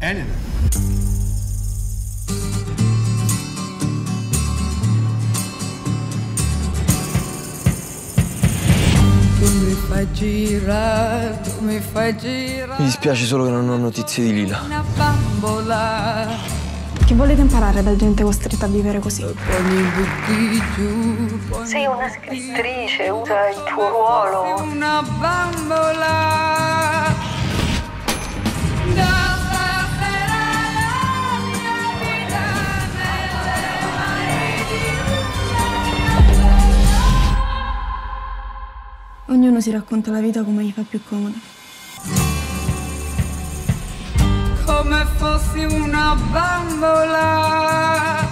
Elena. Tu mi fai girare, tu mi fai girare. Mi dispiace solo che non ho notizie di Lila. Una bambola. Che volete imparare da gente costretta a vivere così? Poi mi butti giù. Sei una scrittrice, usa il tuo ruolo. Una bambola. Da stasera la mia vita nelle mani di Ognuno si racconta la vita come gli fa più comodo. come fossi una bambola.